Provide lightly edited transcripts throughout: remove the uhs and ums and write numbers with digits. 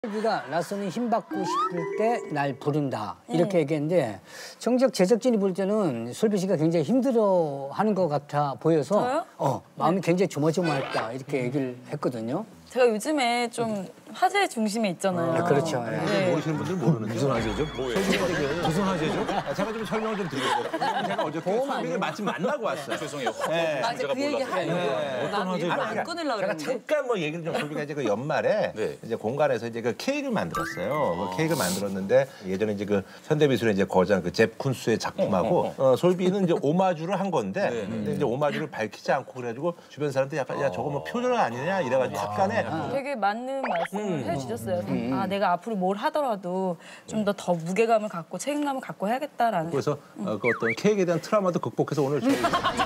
솔비가 나선이 힘받고 싶을 때 날 부른다 이렇게 얘기했는데 정작 제작진이 볼 때는 솔비 씨가 굉장히 힘들어하는 것 같아 보여서 마음이 굉장히 조마조마했다 이렇게 얘기를 했거든요. 제가 요즘에 좀 화제 중심에 있잖아요. 그렇죠. 네. 모르시는 분들은 모르는데 무슨 화제죠? 무슨 화제죠? 제가 좀 설명을 좀 드리겠습니다. 제가 어저께 솔비를 마침 만나고 왔어요. 죄송해요. 네. 맞아, 그 얘기 하려고. 어떤 화제죠? 안 꺼내려고 제가 그랬는데. 잠깐 뭐 얘기를 좀 솔비가 이제 그 연말에 네. 이제 공간에서 이제 그 케이크를 만들었어요. 그 케이크를 만들었는데 예전에 이제 그 현대미술의 이제 거장 그 잽 쿤스의 작품하고 솔비는 이제 오마주를 한 건데 근데 이제 오마주를 밝히지 않고 그래가지고 주변 사람들이 약간 야 저거 뭐 표절 아니냐 이래가지고 약간의 되게 맞는 말씀을 해주셨어요. 아, 내가 앞으로 뭘 하더라도 좀 더 무게감을 갖고 책임감을 갖고 해야겠다라는. 그래서 그 어떤 케이크에 대한 트라우마도 극복해서 오늘 저희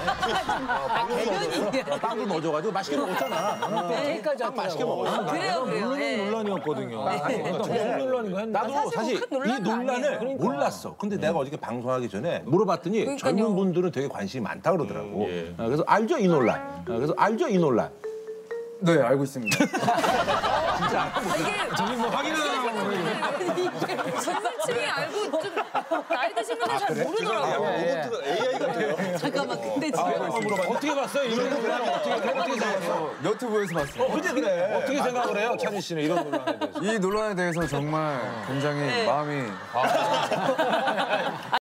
빵도 넣어줘가지고 맛있게 먹었잖아. 케이크까지 빵 맛있게 먹었어. 그래요. 논란이었거든요. 무슨 논란인가 했나? 나도 사실 큰 논란은 이 논란을 아니에요. 몰랐어. 근데 내가 어저께 방송하기 전에 물어봤더니 그러니까요. 젊은 분들은 되게 관심이 많다 그러더라고. 그래서 알죠 이 논란. 그래서 알죠 이 논란. 네, 알고 있습니다. 저기 뭐 확인하는 전문층이 알고 좀 나이 드신 분들 잘 모르더라고요. AI 같아요. 잠깐만, 근데 지금 어떻게 봤어요? 이런 논란 어떻게 생각했어? 유튜브에서 봤습니다. 그래 그래. 어떻게 생각을 해요, 찬희 씨는 이런 논란에 대해서? 이 논란에 대해서 정말 굉장히 마음이